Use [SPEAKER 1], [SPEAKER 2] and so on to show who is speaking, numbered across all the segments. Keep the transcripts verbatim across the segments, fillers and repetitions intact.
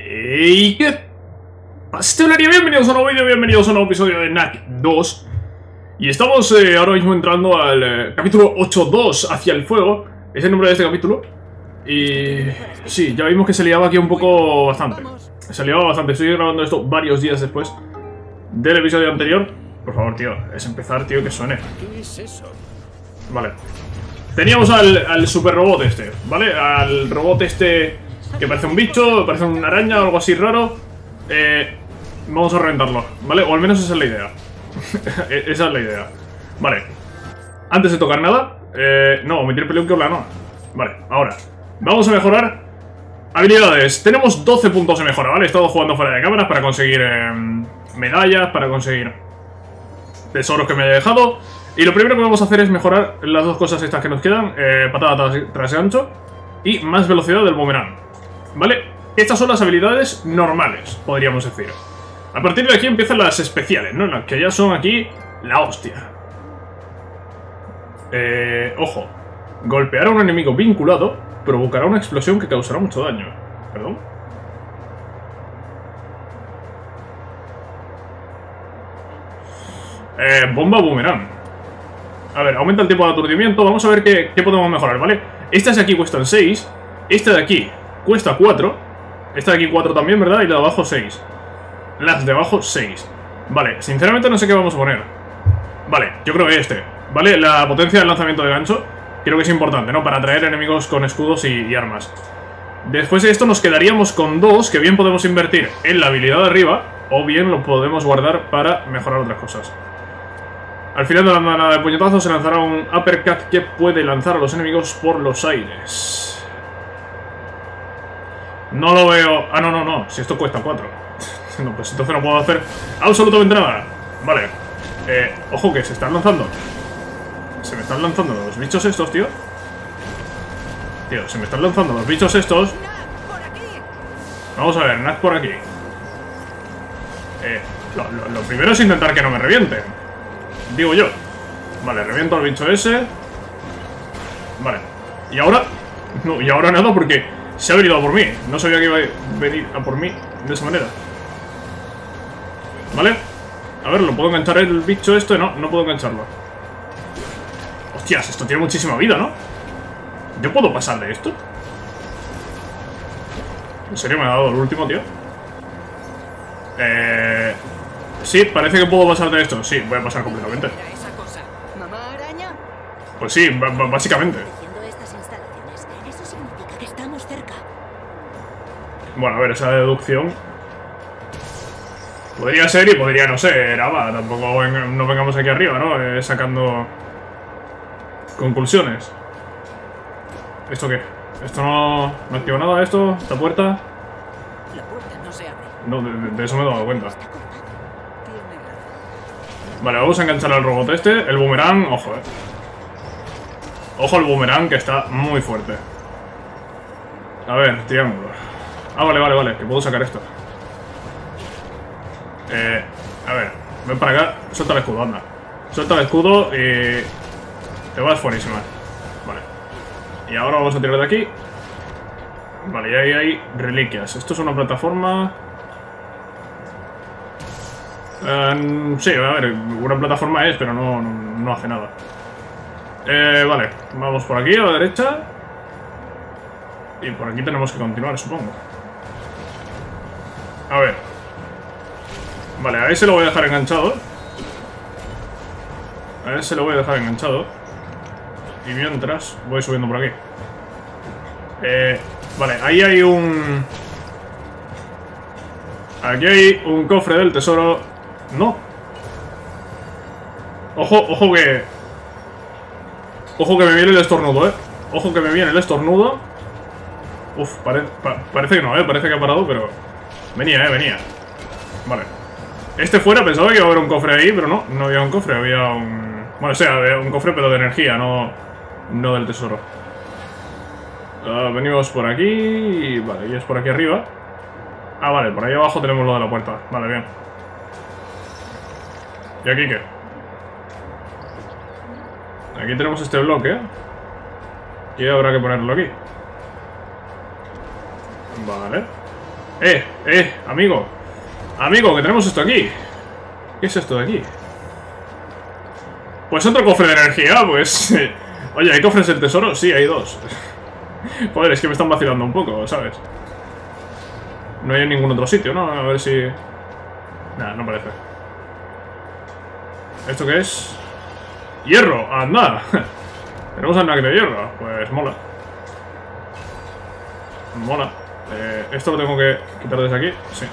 [SPEAKER 1] ¿Y qué pastelería? Bienvenidos a un nuevo vídeo, bienvenidos a un nuevo episodio de Knack dos. Y estamos eh, ahora mismo entrando al eh, capítulo ocho punto dos, Hacia el fuego. Es el nombre de este capítulo. Y sí, ya vimos que se liaba aquí un poco bastante. Se liaba bastante, estoy grabando esto varios días después del episodio anterior. Por favor, tío, es empezar, tío, que suene.
[SPEAKER 2] ¿Qué es eso?
[SPEAKER 1] Vale. Teníamos al, al super robot este, ¿vale? Al robot este que parece un bicho, parece una araña o algo así raro. Eh, vamos a reventarlo, ¿vale? O al menos esa es la idea. Esa es la idea. Vale. Antes de tocar nada, eh, no, omitir película no. Vale, ahora vamos a mejorar habilidades. Tenemos doce puntos de mejora, ¿vale? He estado jugando fuera de cámaras para conseguir eh, medallas, para conseguir tesoros que me haya dejado. Y lo primero que vamos a hacer es mejorar las dos cosas estas que nos quedan, eh, patada tras, tras gancho y más velocidad del boomerang, ¿vale? Estas son las habilidades normales, podríamos decir. A partir de aquí empiezan las especiales, ¿no? Las que ya son aquí la hostia. Eh, ojo, golpear a un enemigo vinculado provocará una explosión que causará mucho daño. ¿Perdón? Eh, bomba boomerang. A ver, aumenta el tiempo de aturdimiento. Vamos a ver qué, qué podemos mejorar, ¿vale? Estas de aquí cuestan seis. Esta de aquí cuesta cuatro. Esta de aquí cuatro también, ¿verdad? Y la de abajo seis. Las de abajo seis. Vale, sinceramente no sé qué vamos a poner. Vale, yo creo que este, ¿vale? La potencia del lanzamiento de gancho creo que es importante, ¿no? Para atraer enemigos con escudos y, y armas. Después de esto nos quedaríamos con dos que bien podemos invertir en la habilidad de arriba, o bien lo podemos guardar para mejorar otras cosas. Al final de la manada de puñetazos se lanzará un uppercut que puede lanzar a los enemigos por los aires. No lo veo... Ah, no, no, no. Si esto cuesta cuatro. No, pues entonces no puedo hacer absolutamente nada. Vale. Eh, ojo que se están lanzando. Se me están lanzando los bichos estos, tío. Tío, se me están lanzando los bichos estos. Vamos a ver, Knack por aquí. Eh, lo, lo, lo primero es intentar que no me revienten. Digo yo. Vale, reviento al bicho ese. Vale. Y ahora... No, y ahora nada porque se ha venido a por mí. No sabía que iba a venir a por mí de esa manera. Vale. A ver, ¿lo puedo enganchar el bicho este? No, no puedo engancharlo. Hostias, esto tiene muchísima vida, ¿no? ¿Yo puedo pasar de esto? ¿En serio me ha dado el último, tío? Eh... Sí, parece que puedo pasar de esto. Sí, voy a pasar completamente. Pues sí, básicamente. Bueno, a ver, esa deducción podría ser y podría no ser. Ava, tampoco no vengamos aquí arriba, ¿no? Eh, sacando conclusiones. ¿Esto qué? Esto no, no activa nada, esto, esta puerta.
[SPEAKER 2] La puerta no se abre.
[SPEAKER 1] No, de, de eso me he dado cuenta. Vale, vamos a enganchar al robot este. El boomerang, ojo, eh. Ojo al boomerang que está muy fuerte. A ver, triángulo. Ah, vale, vale, vale, que puedo sacar esto. Eh, a ver, ven para acá. Suelta el escudo, anda. Suelta el escudo y... te vas fuerísima. Vale. Y ahora vamos a tirar de aquí. Vale, y ahí hay reliquias. Esto es una plataforma... Uh, sí, a ver, una plataforma es, pero no, no, no hace nada. Eh, vale, vamos por aquí a la derecha. Y por aquí tenemos que continuar, supongo. A ver. Vale, a ese lo voy a dejar enganchado. A ese lo voy a dejar enganchado. Y mientras voy subiendo por aquí. Eh, vale, ahí hay un... Aquí hay un cofre del tesoro. No. Ojo, ojo que... Ojo que me viene el estornudo, eh. Ojo que me viene el estornudo. Uf, pare... pa parece que no, eh. Parece que ha parado, pero... Venía, eh, venía. Vale. Este fuera pensaba que iba a haber un cofre ahí, pero no. No había un cofre, había un... Bueno, o sea, había un cofre pero de energía, no... No del tesoro. Uh, venimos por aquí y... Vale, y es por aquí arriba. Ah, vale, por ahí abajo tenemos lo de la puerta. Vale, bien. ¿Y aquí qué? Aquí tenemos este bloque. Y habrá que ponerlo aquí. Vale. Eh, eh, amigo. Amigo, que tenemos esto aquí. ¿Qué es esto de aquí? Pues otro cofre de energía, pues... Oye, ¿hay cofres del tesoro? Sí, hay dos. Joder, es que me están vacilando un poco, ¿sabes? No hay en ningún otro sitio, ¿no? A ver si... Nada, no parece. ¿Esto qué es? ¡Hierro! ¡Anda! Tenemos ancla de hierro. Pues mola. Mola. Eh, esto lo tengo que quitar desde aquí. Sí.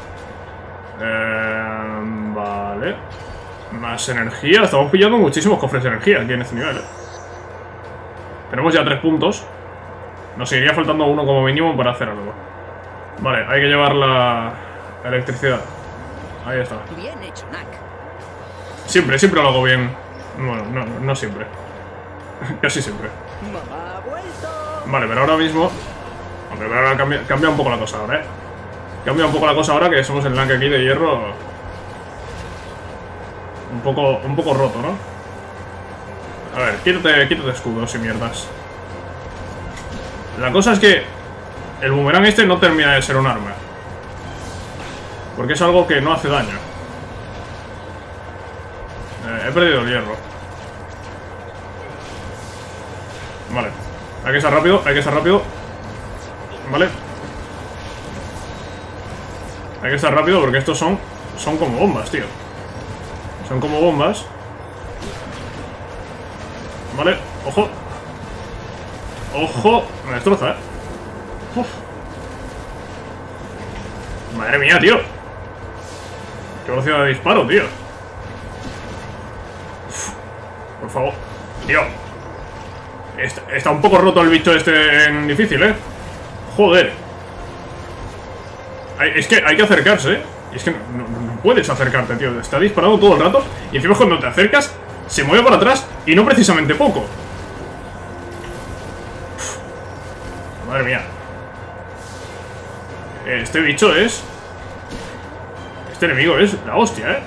[SPEAKER 1] Eh, vale. Más energía. Estamos pillando muchísimos cofres de energía aquí en este nivel, ¿eh? Tenemos ya tres puntos. Nos seguiría faltando uno como mínimo para hacer algo. Vale, hay que llevar la electricidad. Ahí está.
[SPEAKER 2] Bien hecho, Knack.
[SPEAKER 1] Siempre, siempre lo hago bien. Bueno, no, no siempre. Casi siempre.
[SPEAKER 2] Mamá ha vuelto.
[SPEAKER 1] Vale, pero ahora mismo... Hombre, pero ahora cambia, cambia un poco la cosa ahora, ¿eh? Cambia un poco la cosa ahora que somos el Knack aquí de hierro. Un poco, un poco roto, ¿no? A ver, quítate, quítate escudos y mierdas. La cosa es que el boomerang este no termina de ser un arma. Porque es algo que no hace daño. Eh, he perdido el hierro. Vale. Hay que estar rápido, hay que estar rápido. Vale. Hay que estar rápido porque estos son... Son como bombas, tío. Son como bombas. Vale, ojo. Ojo. Me destroza, eh. Uf. Madre mía, tío. Qué velocidad de disparo, tío. Uf. Por favor. Tío. Está, está un poco roto el bicho este en difícil, eh. Joder. Hay, es que hay que acercarse, eh. Y es que no, no, no puedes acercarte, tío. Está disparando todo el rato. Y encima cuando te acercas, se mueve para atrás. Y no precisamente poco. Uf. Madre mía. Este bicho es... Este enemigo es la hostia, ¿eh?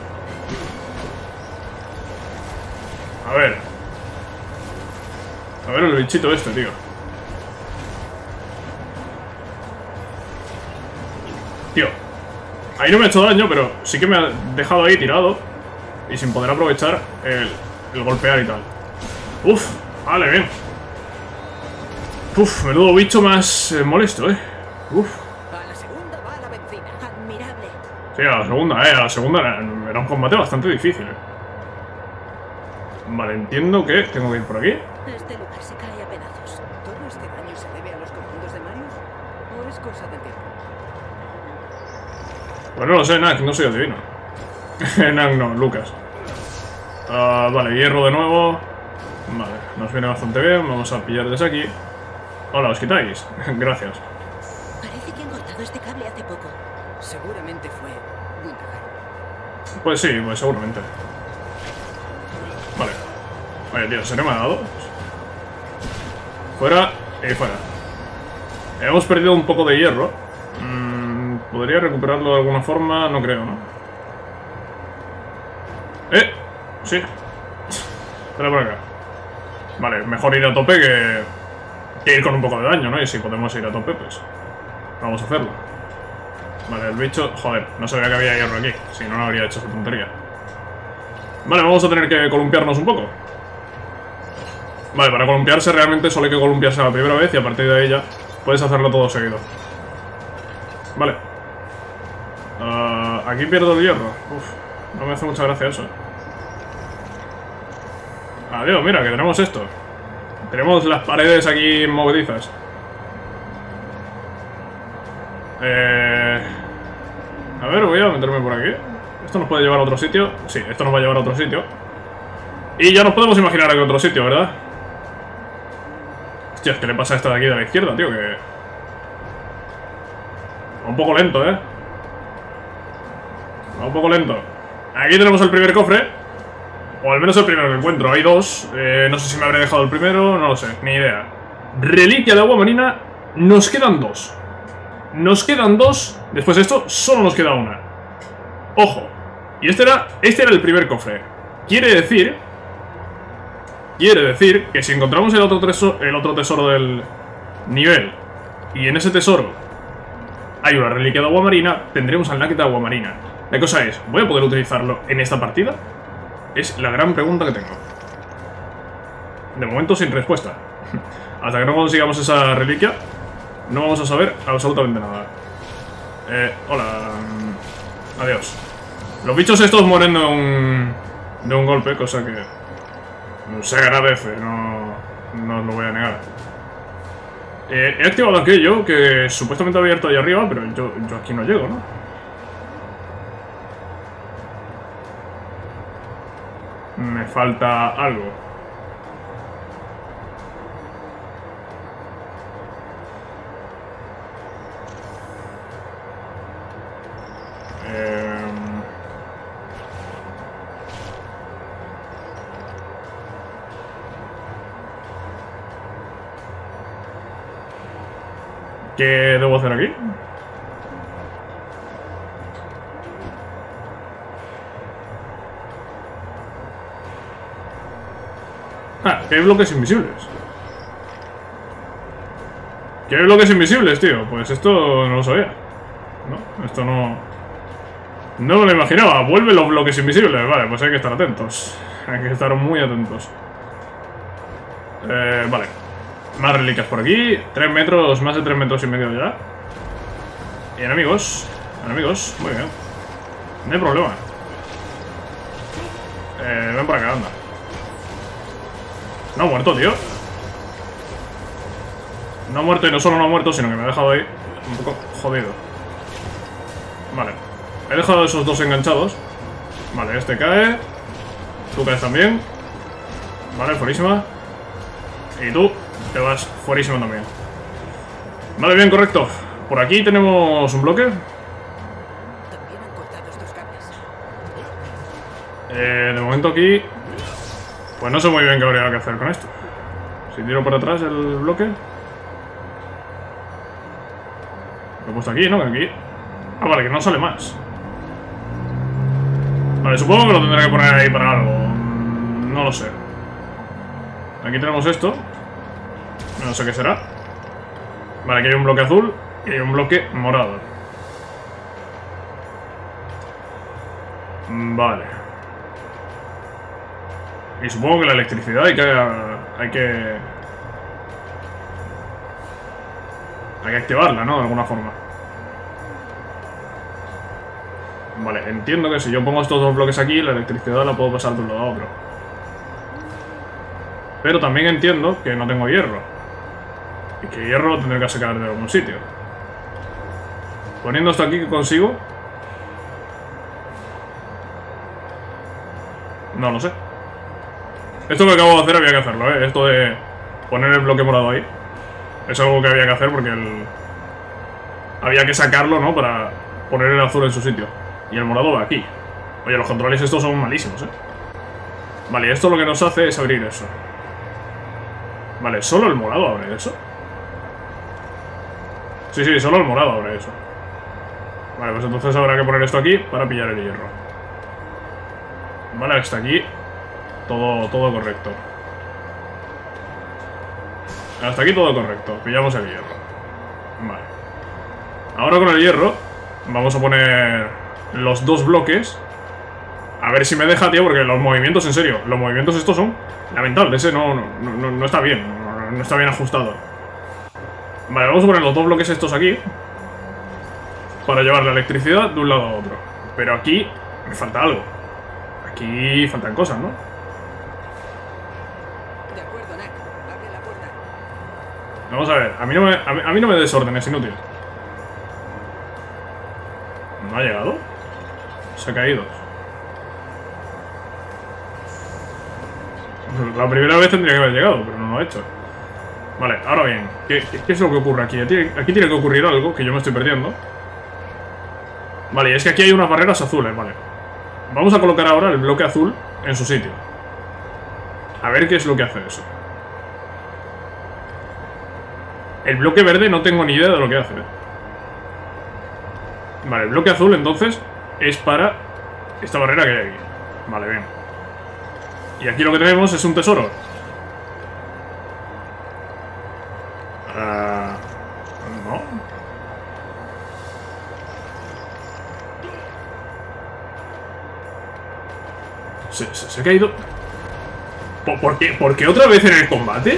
[SPEAKER 1] A ver. A ver el bichito este, tío. Tío. Ahí no me ha hecho daño, pero sí que me ha dejado ahí tirado. Y sin poder aprovechar el, el golpear y tal. Uf, vale, bien. Uf, menudo bicho más eh, molesto, eh. Uf.
[SPEAKER 2] A la segunda va la benzina. Admirable.
[SPEAKER 1] Sí, a la segunda, eh. A la segunda era, era un combate bastante difícil, eh. Vale, entiendo que tengo que ir por aquí.
[SPEAKER 2] Este lugar se cae a pedazos. ¿Todo este daño se debe a los comandos de Marius? ¿O es cosa de tiempo?
[SPEAKER 1] Pues no lo sé, Knack, no soy adivino. Knack no, Lucas. Uh, vale, hierro de nuevo. Vale, nos viene bastante bien. Vamos a pillar desde aquí. Hola, ¿os quitáis? Gracias.
[SPEAKER 2] Parece que han cortado este cable hace poco. Seguramente fue Winter.
[SPEAKER 1] Pues sí, pues seguramente. Vale. Vale, tío, ¿se me ha dado? Fuera y fuera. Hemos perdido un poco de hierro. Mm, ¿Podría recuperarlo de alguna forma? No creo, ¿no? ¡Eh! Sí. Espera por acá. Vale, mejor ir a tope que... que ir con un poco de daño, ¿no? Y si podemos ir a tope, pues... vamos a hacerlo. Vale, el bicho... Joder, no sabía que había hierro aquí. Si no, no habría hecho esa tontería. Vale, vamos a tener que columpiarnos un poco. Vale, para columpiarse realmente solo hay que columpiarse la primera vez y a partir de ahí ya puedes hacerlo todo seguido. Vale. Uh, aquí pierdo el hierro. Uf, no me hace mucha gracia eso. Adiós, mira, que tenemos esto. Tenemos las paredes aquí movedizas. Eh... A ver, voy a meterme por aquí. ¿Esto nos puede llevar a otro sitio? Sí, esto nos va a llevar a otro sitio. Y ya nos podemos imaginar a qué otro sitio, ¿verdad? Hostia, ¿qué le pasa a esta de aquí de la izquierda, tío? Que... va un poco lento, ¿eh? Va un poco lento. Aquí tenemos el primer cofre. O al menos el primero que encuentro. Hay dos. Eh, no sé si me habré dejado el primero. No lo sé, ni idea. Reliquia de agua marina. Nos quedan dos. Nos quedan dos. Después de esto, solo nos queda una. Ojo. Y este era, este era el primer cofre. Quiere decir... Quiere decir que si encontramos el otro tesoro, el otro tesoro del nivel, y en ese tesoro hay una reliquia de agua marina, tendremos al Nugget de agua marina. La cosa es, ¿voy a poder utilizarlo en esta partida? Es la gran pregunta que tengo. De momento sin respuesta. Hasta que no consigamos esa reliquia, no vamos a saber absolutamente nada. Eh, hola. Adiós. Los bichos estos mueren de un, de un golpe, cosa que se agradece, no, no os lo voy a negar. Eh, he activado aquello que supuestamente había abierto ahí arriba, pero yo, yo aquí no llego, ¿no? Me falta algo. Eh... ¿Qué debo hacer aquí? Ah, que hay bloques invisibles. ¿Qué hay bloques invisibles, tío? Pues esto no lo sabía. No, esto no... No me lo imaginaba. Vuelven los bloques invisibles. Vale, pues hay que estar atentos. Hay que estar muy atentos. Eh, vale. Más reliquias por aquí. Tres metros, más de tres metros y medio ya. Y enemigos. Enemigos, muy bien. No hay problema. Eh, ven para acá, anda. No ha muerto, tío. No ha muerto y no solo no ha muerto, sino que me ha dejado ahí un poco jodido. Vale. He dejado esos dos enganchados. Vale, este cae. Tú caes también. Vale, fuerísima. Y tú te vas fuerísimo también. Vale, bien, correcto. Por aquí tenemos un bloque.
[SPEAKER 2] También han cortado estos cables.
[SPEAKER 1] Eh, de momento aquí... Pues no sé muy bien qué habría que hacer con esto. Si tiro para atrás el bloque... Lo he puesto aquí, ¿no? Aquí... Ah, vale, que no sale más. Vale, supongo que lo tendré que poner ahí para algo. No lo sé. Aquí tenemos esto. No sé qué será. Vale, aquí hay un bloque azul y hay un bloque morado. Vale. Y supongo que la electricidad hay que... Hay que... Hay que activarla, ¿no? De alguna forma. Vale, entiendo que si yo pongo estos dos bloques aquí, la electricidad la puedo pasar de un lado a otro. Pero también entiendo que no tengo hierro. Y que hierro lo tendré que sacar de algún sitio. Poniendo esto aquí, ¿qué consigo? No lo sé. Esto que acabo de hacer había que hacerlo, ¿eh? Esto de poner el bloque morado ahí. Es algo que había que hacer porque el... había que sacarlo, ¿no? Para poner el azul en su sitio. Y el morado va aquí. Oye, los controles estos son malísimos, ¿eh? Vale, esto lo que nos hace es abrir eso. Vale, ¿solo el morado abre eso? Sí, sí, solo el morado abre eso. Vale, pues entonces habrá que poner esto aquí para pillar el hierro. Vale, hasta aquí todo, todo correcto. Hasta aquí todo correcto. Pillamos el hierro. Vale. Ahora con el hierro vamos a poner los dos bloques. A ver si me deja, tío, porque los movimientos, en serio, los movimientos estos son lamentables, ¿eh? No, no, no, no está bien. No, no está bien ajustado. Vale, vamos a poner los dos bloques estos aquí para llevar la electricidad de un lado a otro. Pero aquí me falta algo. Aquí faltan cosas, ¿no?
[SPEAKER 2] De acuerdo, Nak. Abre la puerta.
[SPEAKER 1] Vamos a ver, a mí no me, a mí, a mí no me desorden, es inútil. ¿No ha llegado? Se ha caído. La primera vez tendría que haber llegado, pero no lo ha hecho. Vale, ahora bien, ¿qué, qué, qué es lo que ocurre aquí? Aquí, aquí tiene que ocurrir algo que yo me estoy perdiendo. Vale, y es que aquí hay unas barreras azules, vale. Vamos a colocar ahora el bloque azul en su sitio. A ver qué es lo que hace eso. El bloque verde no tengo ni idea de lo que hace. Vale, el bloque azul entonces es para esta barrera que hay aquí. Vale, bien. Y aquí lo que tenemos es un tesoro. Uh, no. ¿Se, se, se ha caído? ¿Por, por, qué, ¿Por qué otra vez en el combate?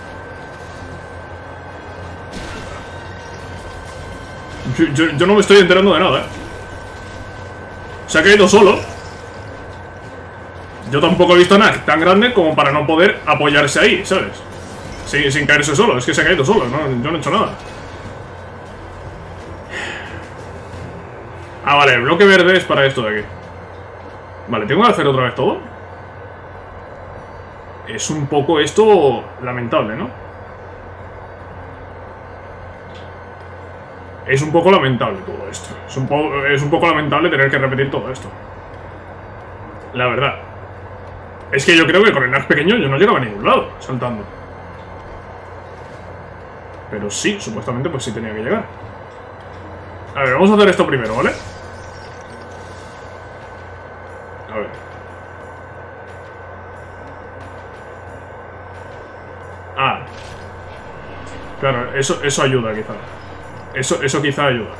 [SPEAKER 1] Yo, yo, yo no me estoy enterando de nada, ¿eh? Se ha caído solo. Yo tampoco he visto nada tan grande como para no poder apoyarse ahí, ¿sabes? Sin, sin caerse solo, es que se ha caído solo, ¿no? Yo no he hecho nada. Ah, vale, el bloque verde es para esto de aquí. Vale, ¿tengo que hacer otra vez todo? Es un poco esto lamentable, ¿no? Es un poco lamentable todo esto. Es un, po es un poco lamentable tener que repetir todo esto. La verdad. Es que yo creo que con el lag pequeño yo no llegaba a ningún lado, saltando. Pero sí, supuestamente pues sí tenía que llegar. A ver, vamos a hacer esto primero, ¿vale? A ver. Ah. Claro, eso, eso ayuda quizá. Eso, eso quizá ayuda.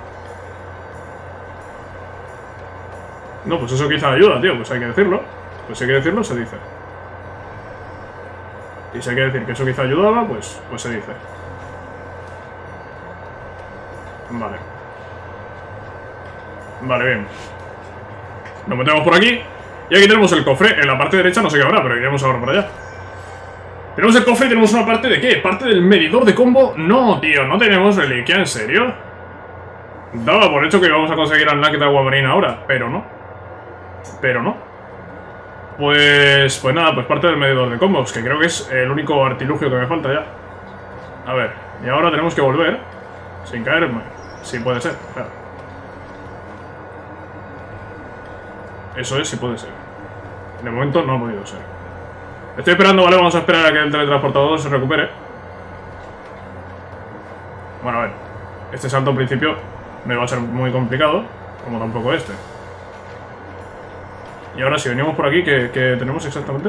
[SPEAKER 1] No, pues eso quizá ayuda, tío. Pues hay que decirlo. Pues si hay que decirlo, se dice. Y si hay que decir que eso quizá ayudaba, pues, pues se dice. Vale. Vale, bien. Nos metemos por aquí. Y aquí tenemos el cofre. En la parte derecha no sé qué habrá, pero iremos ahora para allá. Tenemos el cofre y tenemos una parte de ¿qué? ¿Parte del medidor de combo? No, tío, no tenemos reliquia, ¿en serio? Daba por hecho que íbamos a conseguir al Naked Agua Marina ahora, pero no. Pero no. Pues, pues nada, pues parte del medidor de combos, que creo que es el único artilugio que me falta ya. A ver, y ahora tenemos que volver sin caerme. Sí puede ser, claro. Eso es, sí puede ser. De momento no ha podido ser. Estoy esperando, ¿vale? Vamos a esperar a que el teletransportador se recupere. Bueno, a ver. Este salto al principio me va a ser muy complicado, como tampoco este. Y ahora si venimos por aquí, ¿qué, qué tenemos exactamente?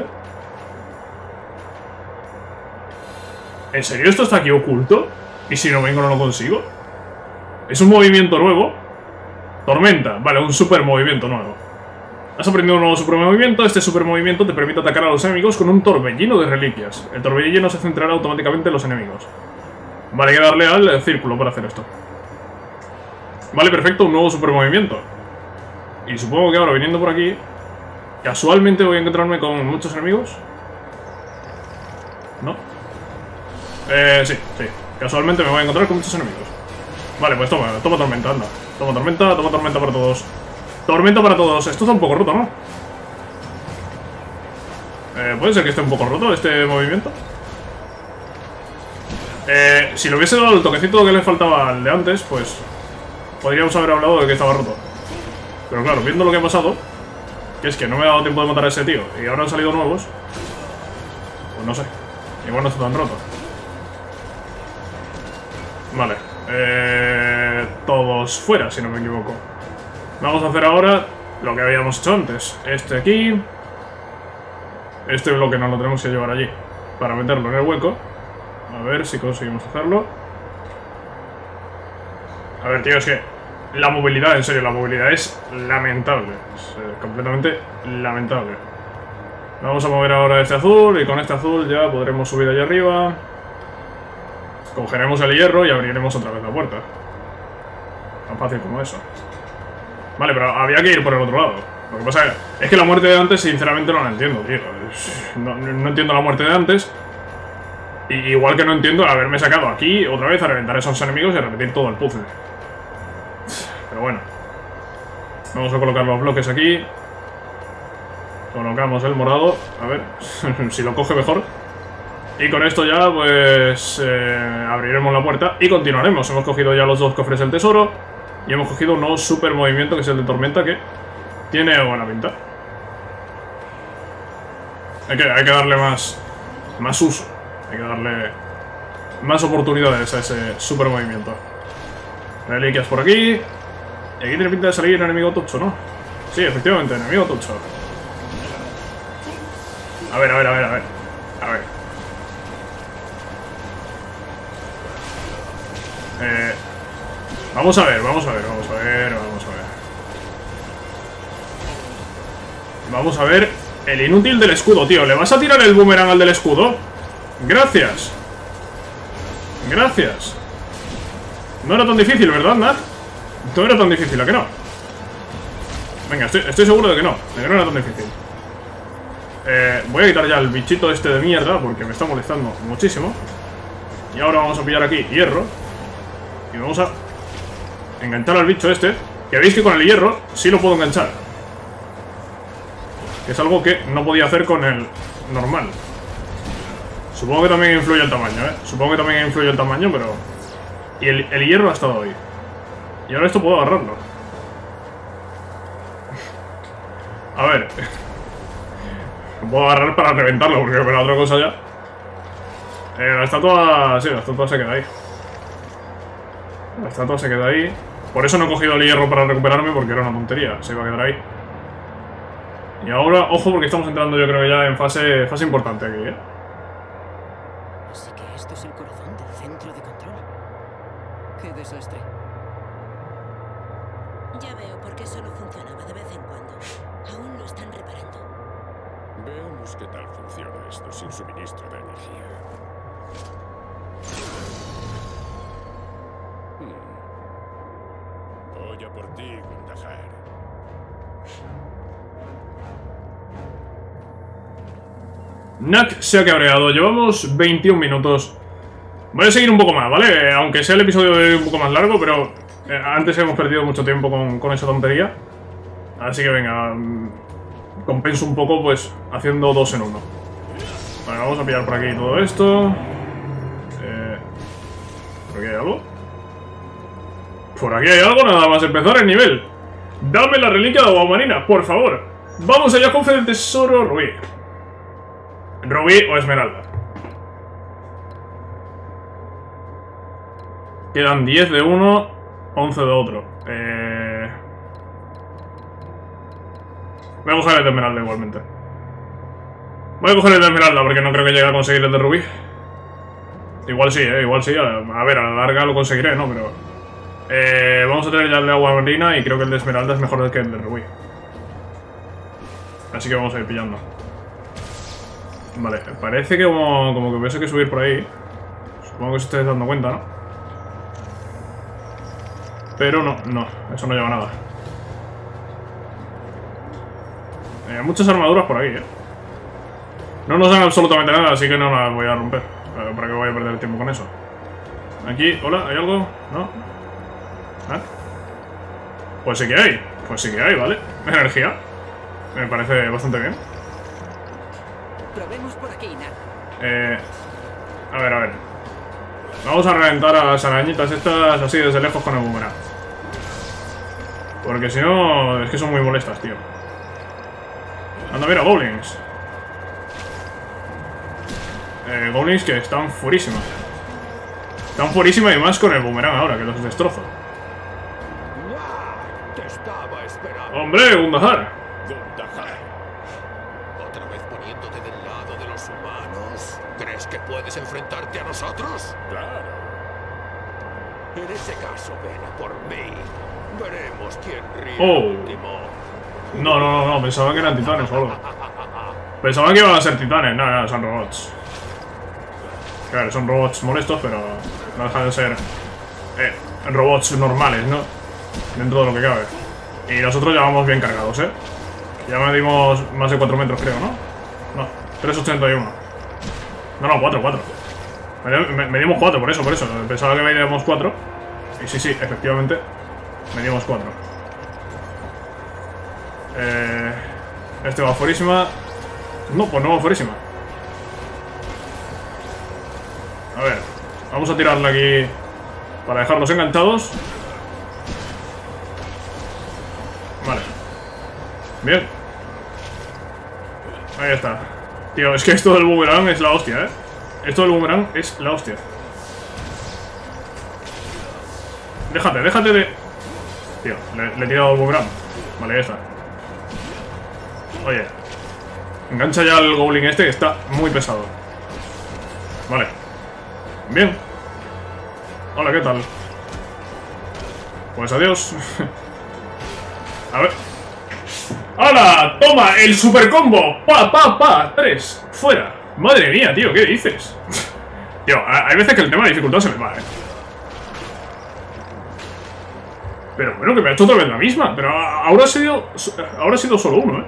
[SPEAKER 1] ¿En serio esto está aquí oculto? ¿Y si no vengo no lo consigo? Es un movimiento nuevo. Tormenta, vale, un super movimiento nuevo. Has aprendido un nuevo super movimiento. Este super movimiento te permite atacar a los enemigos con un torbellino de reliquias. El torbellino se centrará automáticamente en los enemigos. Vale, hay que darle al círculo para hacer esto. Vale, perfecto, un nuevo super movimiento. Y supongo que ahora viniendo por aquí, casualmente voy a encontrarme con muchos enemigos. ¿No? Eh, sí, sí. Casualmente me voy a encontrar con muchos enemigos. Vale, pues toma, toma tormenta, anda. Toma tormenta, toma tormenta para todos. Tormenta para todos. Esto está un poco roto, ¿no? Eh, puede ser que esté un poco roto este movimiento. Eh, si le hubiese dado el toquecito que le faltaba al de antes, pues podríamos haber hablado de que estaba roto. Pero claro, viendo lo que ha pasado, que es que no me ha dado tiempo de matar a ese tío y ahora han salido nuevos, pues no sé. Igual no está tan roto. Vale. Eh, todos fuera, si no me equivoco. Vamos a hacer ahora lo que habíamos hecho antes. Este aquí. Este bloque nos lo tenemos que llevar allí para meterlo en el hueco. A ver si conseguimos hacerlo. A ver, tío, es que la movilidad, en serio, la movilidad es lamentable. Es eh, completamente lamentable. Vamos a mover ahora este azul y con este azul ya podremos subir allá arriba. Cogeremos el hierro y abriremos otra vez la puerta. Tan fácil como eso. Vale, pero había que ir por el otro lado. Lo que pasa es que la muerte de antes, sinceramente, no la entiendo, tío. No, no entiendo la muerte de antes. Y igual que no entiendo haberme sacado aquí otra vez a reventar a esos enemigos y a repetir todo el puzzle. Pero bueno. Vamos a colocar los bloques aquí. Colocamos el morado. A ver si lo coge mejor. Y con esto ya, pues, eh, abriremos la puerta y continuaremos. Hemos cogido ya los dos cofres del tesoro. Y hemos cogido un nuevo super movimiento, que es el de tormenta, que tiene buena pinta. Hay que, hay que darle más, más uso. Hay que darle más oportunidades a ese super movimiento. Reliquias por aquí. Y aquí tiene pinta de salir enemigo tocho, ¿no? Sí, efectivamente, enemigo tocho. A ver, a ver, a ver, a ver. A ver. Eh... Vamos a ver, vamos a ver, vamos a ver, vamos a ver. Vamos a ver. El inútil del escudo, tío. ¿Le vas a tirar el boomerang al del escudo? Gracias. Gracias. No era tan difícil, ¿verdad, Nat? No era tan difícil, ¿a que no? Venga, estoy, estoy seguro de que no. De que no era tan difícil. Eh, voy a quitar ya el bichito este de mierda porque me está molestando muchísimo. Y ahora vamos a pillar aquí hierro. Y vamos a enganchar al bicho este. Que veis que con el hierro sí lo puedo enganchar. Que es algo que no podía hacer con el normal. Supongo que también influye el tamaño, ¿eh? Supongo que también influye el tamaño, pero... Y el, el hierro ha estado ahí. Y ahora esto puedo agarrarlo. A ver. Lo puedo agarrar para reventarlo, porque para otra cosa ya... Eh, la estatua... Sí, la estatua se queda ahí. La estatua se queda ahí. Por eso no he cogido el hierro para recuperarme, porque era una tontería. Se iba a quedar ahí. Y ahora, ojo, porque estamos entrando yo creo que ya en fase, fase importante aquí, ¿eh?
[SPEAKER 2] Así que esto es el corazón del centro de control. ¡Qué desastre! Ya veo por qué solo funcionaba de vez en cuando. Aún lo están reparando.
[SPEAKER 3] Veamos qué tal funciona esto sin suministro de energía. Hmm. Voy a por ti, Gundahar.
[SPEAKER 1] Nak se ha cabreado, llevamos veintiún minutos. Voy a seguir un poco más, ¿vale? Aunque sea el episodio de hoy un poco más largo, pero eh, antes hemos perdido mucho tiempo con, con esa tontería. Así que venga, compenso un poco pues haciendo dos en uno. Vale, vamos a pillar por aquí todo esto. Eh, ¿Por aquí hay algo? Por aquí hay algo, nada más empezar el nivel. Dame la reliquia de agua marina, por favor. Vamos allá, cofre del tesoro rubí. Rubí o esmeralda. Quedan diez de uno, once de otro. Eh... Voy a coger el de esmeralda igualmente. Voy a coger el de esmeralda porque no creo que llegue a conseguir el de rubí. Igual sí, eh, igual sí. A ver, a la larga lo conseguiré, ¿no? Pero... Eh, vamos a tener ya el de agua marina y creo que el de esmeralda es mejor que el de rubí. Así que vamos a ir pillando. Vale, parece que como, como que hubiese que subir por ahí. Supongo que os estáis dando cuenta, ¿no? Pero no, no, eso no lleva a nada. Eh, muchas armaduras por ahí, ¿eh? No nos dan absolutamente nada, así que no las voy a romper. Eh, ¿Para qué voy a perder el tiempo con eso? Aquí, hola, ¿hay algo? ¿No? ¿Ah? Pues sí que hay, pues sí que hay, ¿vale? Energía. Me parece bastante bien.
[SPEAKER 2] Probemos por aquí, Nat.
[SPEAKER 1] Eh, a ver, a ver. Vamos a reventar a las arañitas estas así desde lejos con el boomerang. Porque si no, es que son muy molestas, tío. Anda, mira, goblins. Eh, goblins que están furísimas. Están furísimas y más con el boomerang ahora, que los destrozo.
[SPEAKER 3] Te estaba esperando.
[SPEAKER 1] ¡Hombre, Gundahar!
[SPEAKER 3] Gundahar.
[SPEAKER 4] ¿Otra vez poniéndote del lado de los humanos? ¿Crees que puedes enfrentarte a nosotros?
[SPEAKER 3] Claro.
[SPEAKER 4] En ese caso, ven a por mí. Veremos quién ríe
[SPEAKER 1] Oh.
[SPEAKER 4] último.
[SPEAKER 1] No, no, no, no, pensaba que eran titanes o algo. Pensaba que iban a ser titanes, no, no, son robots. Claro, son robots molestos, pero no dejan de ser eh, robots normales, ¿no? Dentro de lo que cabe. Y nosotros ya vamos bien cargados, ¿eh? Ya medimos más de cuatro metros, creo, ¿no? No, tres ochenta y uno. No, no, cuatro, cuatro. Medimos cuatro, por eso, por eso. Pensaba que medíamos cuatro. Y sí, sí, efectivamente, medimos cuatro. Eh, este va fuerísima. No, pues no va fuerísima. A ver, vamos a tirarle aquí para dejarlos enganchados. Vale. Bien. Ahí está. Tío, es que esto del boomerang es la hostia, ¿eh? Esto del boomerang es la hostia. Déjate, déjate de... Tío, le, le he tirado el boomerang. Vale, ya está. Oye, engancha ya al goblin este que está muy pesado. Vale. Bien. Hola, ¿qué tal? Pues adiós. A ver. ¡Hala! ¡Toma! ¡El super combo! ¡Pa, pa, pa! ¡Tres! ¡Fuera! Madre mía, tío, ¿qué dices? Tío, hay veces que el tema de dificultad se me va, eh. Pero bueno, que me ha hecho otra vez la misma. Pero ahora ha sido. Ahora ha sido solo uno, eh.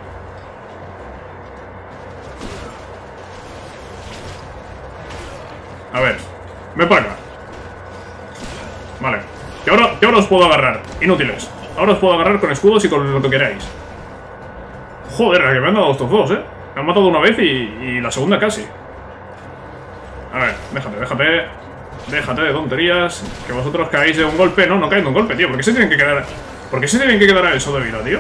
[SPEAKER 1] A ver, ven para acá. Vale. Que ahora, que ahora os puedo agarrar. Inútiles. Ahora os puedo agarrar con escudos y con lo que queráis. Joder, que me han dado estos dos, eh. Me han matado una vez y, y la segunda casi. A ver, déjate, déjate. Déjate de tonterías. Que vosotros caéis de un golpe. No, no caéis de un golpe, tío. ¿Por qué se tienen que quedar? ¿Por qué se tienen que quedar a eso de vida, tío?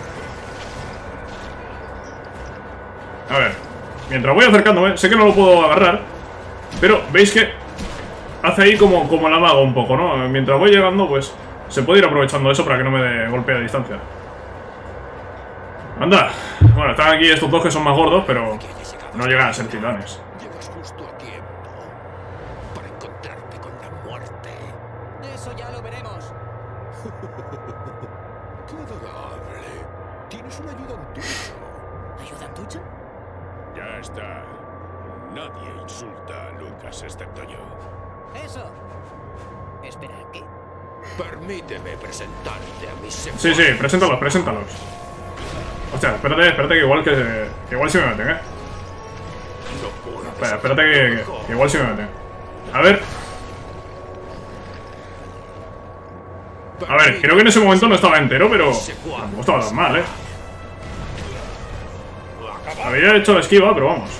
[SPEAKER 1] A ver. Mientras voy acercándome, sé que no lo puedo agarrar. Pero, ¿veis que hace ahí como, como el amago un poco, ¿no? Mientras voy llegando, pues se puede ir aprovechando eso para que no me dé golpe a distancia. Anda. Bueno, están aquí estos dos que son más gordos, pero no llegan a ser titanes.
[SPEAKER 4] Llegas justo a tiempo para encontrarte con la muerte.
[SPEAKER 2] Eso ya lo veremos.
[SPEAKER 4] ¡Qué adorable! Tienes un ayudantucho.
[SPEAKER 2] ¿Ayudantucho?
[SPEAKER 3] Ya está. Nadie insulta a Lucas excepto yo.
[SPEAKER 2] Eso. Espera, ¿qué?
[SPEAKER 4] Permíteme presentarte a mis secuaces.
[SPEAKER 1] Sí, sí, preséntalos, preséntalos. Hostia, espérate, espérate que igual que, que igual sí me meten, eh.
[SPEAKER 4] No puedes
[SPEAKER 1] Espera, espérate que, que igual sí me meten. A ver. A ver, creo que en ese momento no estaba entero, pero tampoco estaba tan mal, eh. Había hecho la esquiva, pero vamos.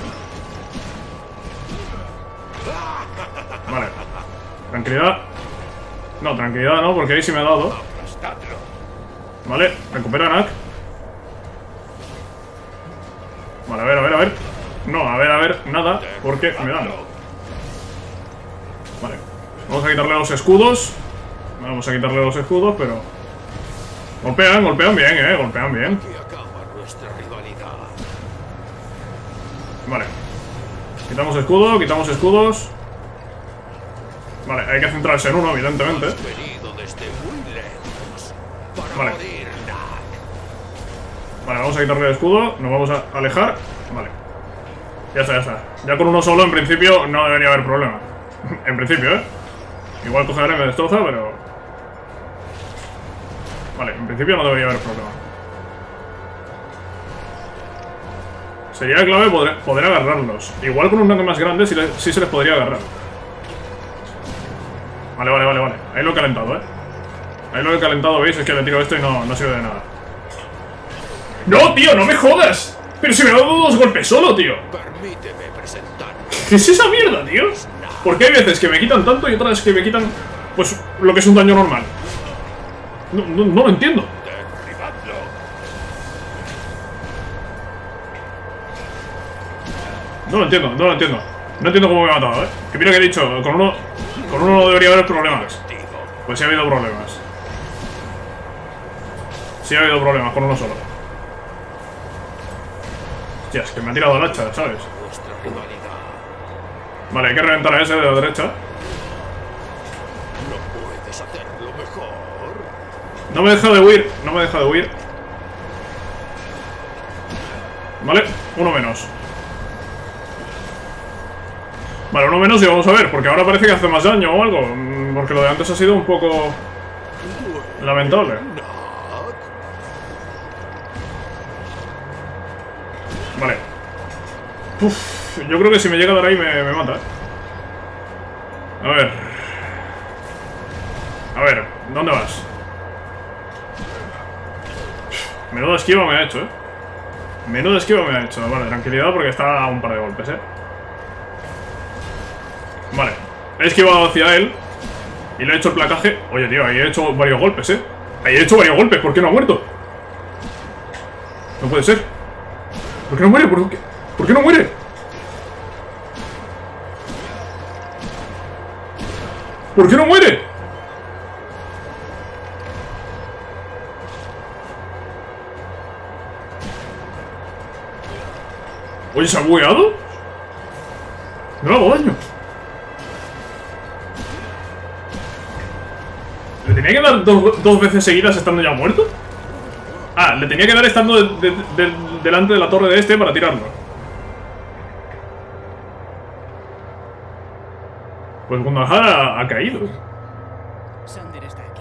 [SPEAKER 1] Vale. Tranquilidad. No, tranquilidad no, porque ahí sí me ha dado. Vale, recupera Nak. Vale, a ver, a ver, a ver. No, a ver, a ver, nada, porque me dan. Vale. Vamos a quitarle los escudos. Vamos a quitarle los escudos, pero... Golpean, golpean bien, eh, golpean bien.
[SPEAKER 4] Aquí acaba nuestra rivalidad.
[SPEAKER 1] Vale. Quitamos escudo, quitamos escudos. Vale, hay que centrarse en uno, evidentemente.
[SPEAKER 4] Has venido desde muy lejos para
[SPEAKER 1] Vale.
[SPEAKER 4] morir, Nak.
[SPEAKER 1] Vale, vamos a quitarle el escudo. Nos vamos a alejar. Vale. Ya está, ya está. Ya con uno solo, en principio, no debería haber problema. En principio, ¿eh? Igual cogeré y me destroza, pero... Vale, en principio no debería haber problema. Sería clave poder, poder agarrarlos. Igual con un tanque más grande sí, le, sí se les podría agarrar. Vale, vale, vale, vale. Ahí lo he calentado, ¿eh? Ahí lo he calentado, ¿veis? Es que le tiro esto y no, no sirve de nada. ¡No, tío! ¡No me jodas! ¡Pero si me ha dado dos golpes solo, tío!
[SPEAKER 4] Permíteme presentarte.
[SPEAKER 1] ¿Qué es esa mierda, tío? Porque hay veces que me quitan tanto y otras que me quitan, pues, lo que es un daño normal. No, no, no lo entiendo.
[SPEAKER 4] Derribadlo.
[SPEAKER 1] No lo entiendo, no lo entiendo. No entiendo cómo me ha matado, ¿eh? Que mira que he dicho, con uno, con uno no debería haber problemas. Pues sí ha habido problemas. Sí ha habido problemas con uno solo. Hostia, es que me ha tirado el hacha, ¿sabes?
[SPEAKER 4] Nuestra rivalidad.
[SPEAKER 1] Vale, hay que reventar a ese de la derecha.
[SPEAKER 4] No puedes hacerlo mejor.
[SPEAKER 1] No me deja de huir, no me deja de huir. Vale, uno menos. Vale, uno menos y vamos a ver, porque ahora parece que hace más daño o algo. Porque lo de antes ha sido un poco lamentable. Vale. Uf, yo creo que si me llega a dar ahí me, me mata. A ver. A ver, ¿dónde vas? Menuda esquiva me ha hecho, eh. Menuda esquiva me ha hecho. Vale, tranquilidad porque está a un par de golpes, eh. Vale. He esquivado hacia él. Y le he hecho el placaje. Oye, tío, ahí he hecho varios golpes, eh. Ahí he hecho varios golpes. ¿Por qué no ha muerto? No puede ser. ¿Por qué no muere? ¿Por qué, ¿Por qué no muere? ¿Por qué no muere? Oye, ¿se ha bugueado? No le hago daño. ¿Le tenía que dar dos, dos veces seguidas estando ya muerto? Ah, le tenía que dar estando de, de, de, delante de la torre de este para tirarlo. Pues Gundahar ha, ha caído.
[SPEAKER 2] Sander está aquí.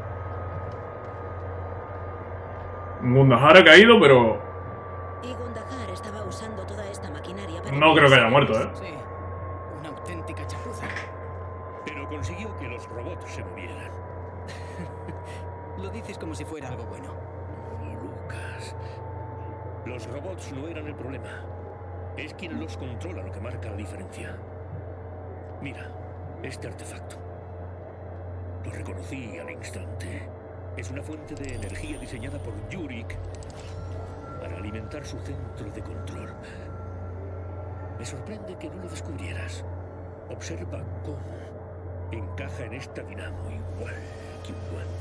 [SPEAKER 1] Gundahar ha caído, pero...
[SPEAKER 2] Y Gundahar estaba usando toda esta maquinaria para...
[SPEAKER 1] No creo que haya muerto, ¿eh?
[SPEAKER 2] Sí, una auténtica chapuza.
[SPEAKER 5] Pero consiguió que los robots se movieran.
[SPEAKER 2] Lo dices como si fuera algo bueno.
[SPEAKER 5] Oh, Lucas. Los robots no eran el problema. Es quien los controla lo que marca la diferencia. Mira, este artefacto. Lo reconocí al instante. Es una fuente de energía diseñada por Yurik para alimentar su centro de control. Me sorprende que no lo descubrieras. Observa cómo encaja en esta dinamo igual que un guante.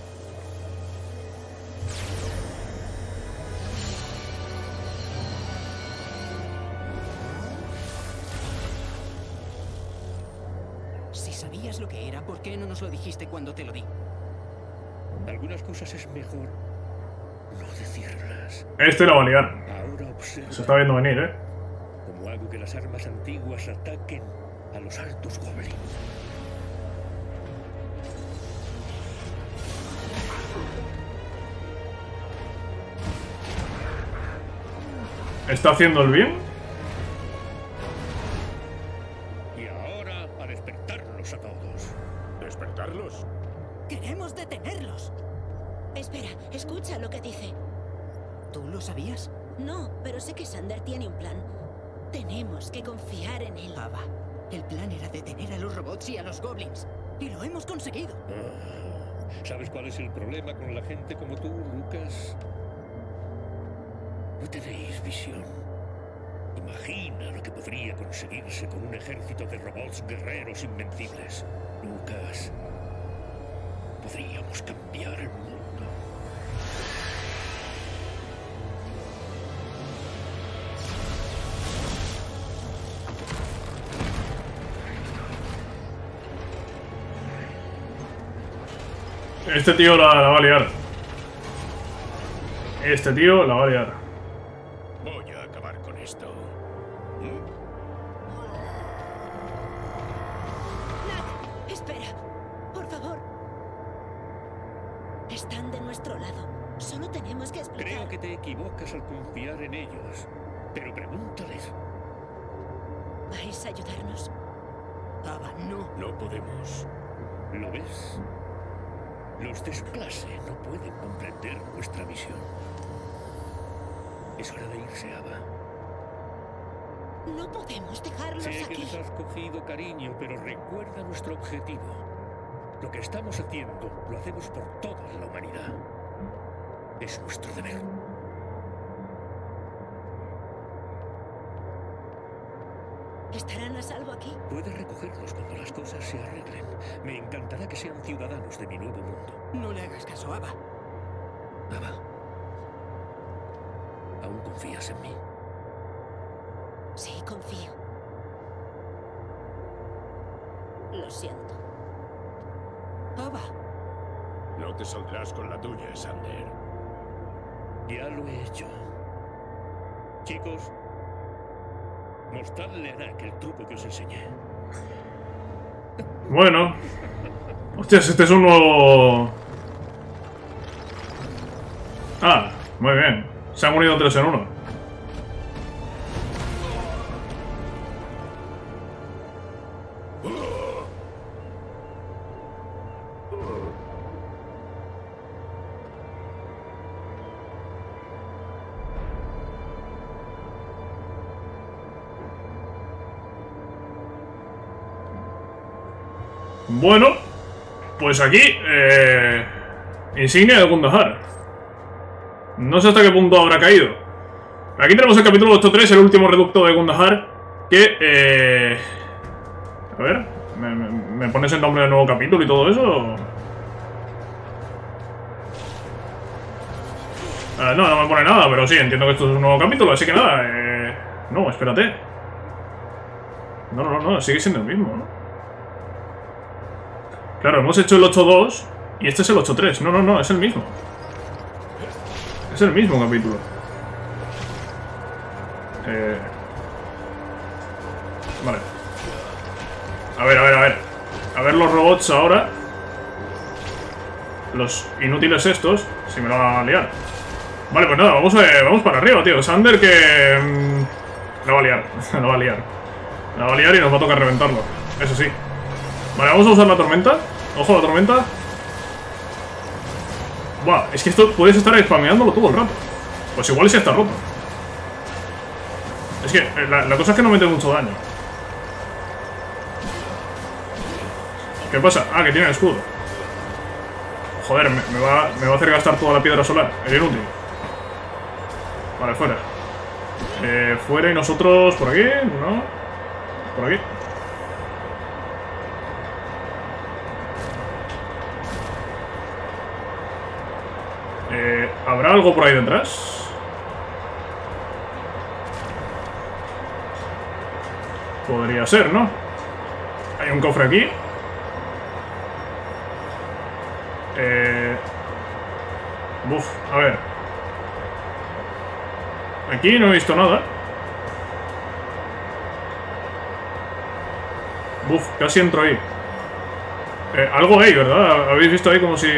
[SPEAKER 2] Si sabías lo que era, ¿por qué no nos lo dijiste cuando te lo di?
[SPEAKER 5] Algunas cosas es mejor no decirlas.
[SPEAKER 1] Este lo va a liar.
[SPEAKER 5] Ahora observa
[SPEAKER 1] Se está viendo venir, ¿eh?
[SPEAKER 5] cómo hago que las armas antiguas ataquen a los altos goblins.
[SPEAKER 1] ¿Está haciendo el bien?
[SPEAKER 5] Y ahora a despertarlos a todos.
[SPEAKER 3] ¿Despertarlos?
[SPEAKER 2] ¡Queremos detenerlos! Espera, escucha lo que dice. ¿Tú lo sabías? No, pero sé que Sander tiene un plan. Tenemos que confiar en él. Ava, el plan era detener a los robots y a los goblins. Y lo hemos conseguido.
[SPEAKER 5] Ah, ¿sabes cuál es el problema con la gente como tú, Lucas? No tenéis visión. Imagina lo que podría conseguirse con un ejército de robots guerreros invencibles. Lucas, podríamos cambiar el mundo.
[SPEAKER 1] Este tío la, la va a liar. Este tío la va a liar.
[SPEAKER 3] Voy a acabar con esto.
[SPEAKER 2] Nat, espera. Por favor. Están de nuestro lado. Solo tenemos que explicar.
[SPEAKER 5] Creo que te equivocas al confiar en ellos. Pero pregúntales.
[SPEAKER 2] ¿Vais a ayudarnos? Ava, no.
[SPEAKER 3] No podemos.
[SPEAKER 5] ¿Lo ves? Los de su clase no pueden comprender nuestra visión. Es hora de irse, Ava.
[SPEAKER 2] No podemos dejarlos
[SPEAKER 5] Sé que
[SPEAKER 2] aquí.
[SPEAKER 5] les has cogido cariño, pero recuerda nuestro objetivo. Lo que estamos haciendo lo hacemos por toda la humanidad. Es nuestro deber.
[SPEAKER 2] ¿Estarán a salvo aquí?
[SPEAKER 5] Puedes recogerlos cuando las cosas se arreglen. Me encantará que sean ciudadanos de mi nuevo mundo.
[SPEAKER 2] No le hagas caso, Ava.
[SPEAKER 5] Ava, ¿aún confías en mí?
[SPEAKER 2] Sí, confío. Lo siento. Ava.
[SPEAKER 3] No te saldrás con la tuya, Sander.
[SPEAKER 5] Ya lo he hecho. Chicos, mostradle a Nak el truco que os enseñé.
[SPEAKER 1] Bueno. Hostias, este es un nuevo... Ah, muy bien. Se han unido tres en uno. Bueno, pues aquí, eh, insignia de Gundahar. No sé hasta qué punto habrá caído. Aquí tenemos el capítulo ocho tres, el último reducto de Gundahar. Que, eh... A ver, ¿me, me, me pones el nombre del nuevo capítulo y todo eso? Eh, no, no me pone nada, pero sí, entiendo que esto es un nuevo capítulo, así que nada, eh... No, espérate. No, no, no, sigue siendo el mismo, ¿no? Claro, hemos hecho el ocho dos y este es el ocho tres. No, no, no, es el mismo. Es el mismo capítulo. Eh... Vale. A ver, a ver, a ver. A ver los robots ahora. Los inútiles estos. Si me lo van a liar. Vale, pues nada, vamos, eh, vamos para arriba, tío. Sander que... Mmm, la va a liar. La va a liar. La va a liar y nos va a tocar reventarlo. Eso sí. Vale, vamos a usar la tormenta. Ojo, la tormenta. Buah, es que esto puedes estar spameándolo todo el rato. Pues igual sí está roto. Es que la, la cosa es que no mete mucho daño. ¿Qué pasa? Ah, que tiene escudo. Joder, me, me, va, me va a hacer gastar toda la piedra solar. Es inútil. Vale, fuera. Eh, fuera y nosotros por aquí, ¿no? Por aquí. Eh, ¿Habrá algo por ahí detrás? Podría ser, ¿no? Hay un cofre aquí. Eh... Buf, a ver. Aquí no he visto nada. Buf, casi entro ahí. Eh, algo hay, ¿verdad? ¿Habéis visto ahí como si...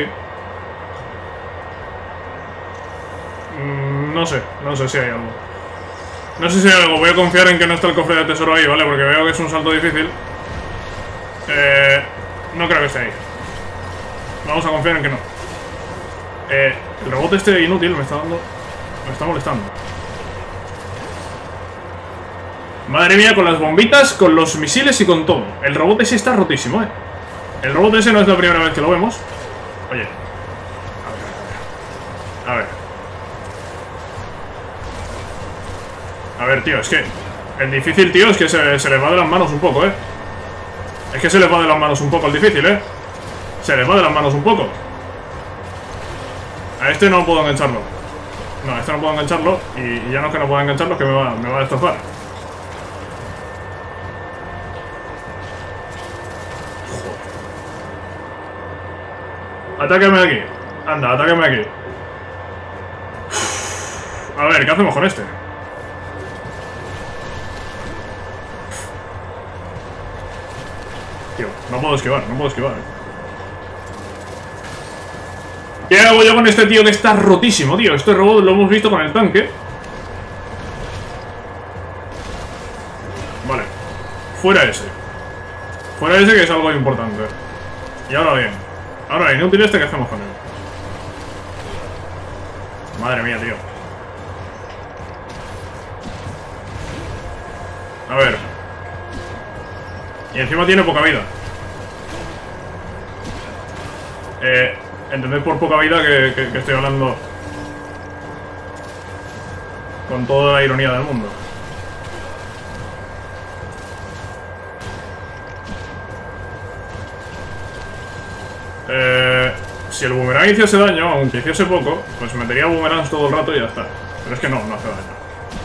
[SPEAKER 1] Mm, no sé, no sé si hay algo. No sé si hay algo, voy a confiar en que no está el cofre de tesoro ahí, ¿vale? Porque veo que es un salto difícil. Eh... No creo que esté ahí. Vamos a confiar en que no. Eh, el robot este inútil me está dando... Me está molestando. Madre mía, con las bombitas, con los misiles y con todo. El robot ese está rotísimo, eh. El robot ese no es la primera vez que lo vemos. Oye. A ver. A ver. A ver, tío, es que... El difícil, tío, es que se, se les va de las manos un poco, eh. Es que se les va de las manos un poco el difícil, eh. Se les va de las manos un poco. A este no puedo engancharlo. No, a este no puedo engancharlo. Y ya no es que no pueda engancharlo, es que me va, me va a destrozar. Atáqueme aquí. Anda, atáqueme aquí. A ver, ¿qué hacemos con este? Tío, no puedo esquivar, no puedo esquivar. ¿Qué hago yo con este tío que está rotísimo, tío? Este robot lo hemos visto con el tanque. Vale. Fuera ese. Fuera ese, que es algo importante. Y ahora bien. Ahora, inútil este, ¿qué hacemos con él? Madre mía, tío. A ver. Y encima tiene poca vida. Eh... Entended por poca vida que, que, que estoy hablando con toda la ironía del mundo. Eh, si el boomerang hiciese daño, aunque hiciese poco, pues metería boomerangs todo el rato y ya está. Pero es que no, no hace daño.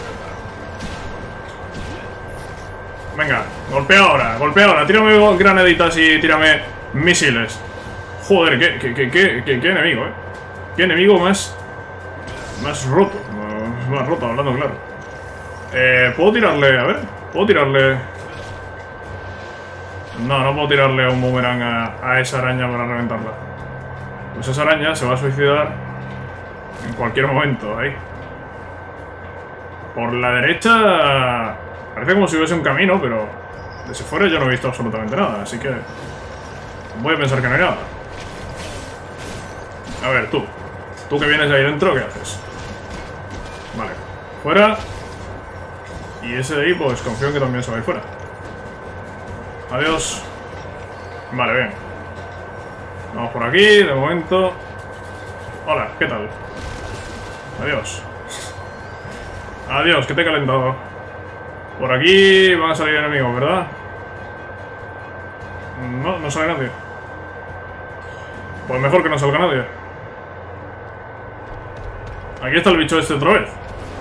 [SPEAKER 1] Venga, golpea ahora, golpea ahora. Tírame granaditas y tírame misiles. Joder, qué, qué, qué, qué, qué, qué enemigo, eh. Qué enemigo más... Más roto. Más roto, hablando claro. Eh, ¿puedo tirarle? A ver. ¿Puedo tirarle? No, no puedo tirarle un boomerang a, a esa araña para reventarla. Pues esa araña se va a suicidar en cualquier momento, ahí. Por la derecha... Parece como si hubiese un camino, pero... Desde fuera yo no he visto absolutamente nada, así que... Voy a pensar que no hay nada. A ver, tú. Tú que vienes de ahí dentro, ¿qué haces? Vale. Fuera. Y ese de ahí, pues confío en que también se va a ir fuera. Adiós. Vale, bien. Vamos por aquí, de momento. Hola, ¿qué tal? Adiós. Adiós, que te he calentado. Por aquí van a salir enemigos, ¿verdad? No, no sale nadie. Pues mejor que no salga nadie. Aquí está el bicho este otra vez.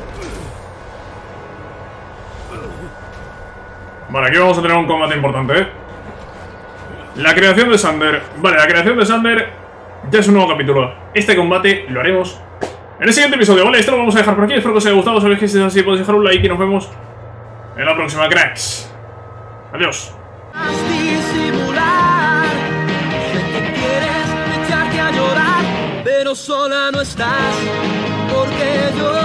[SPEAKER 1] Vale, aquí vamos a tener un combate importante, ¿eh? La creación de Sander. Vale, la creación de Sander ya es un nuevo capítulo. Este combate lo haremos en el siguiente episodio, ¿vale? Esto lo vamos a dejar por aquí. Espero que os haya gustado. Sabéis que si es así podéis dejar un like y nos vemos en la próxima, cracks. Adiós.
[SPEAKER 6] Disimular, sé que quieres echarte a llorar, pero sola no estás, porque yo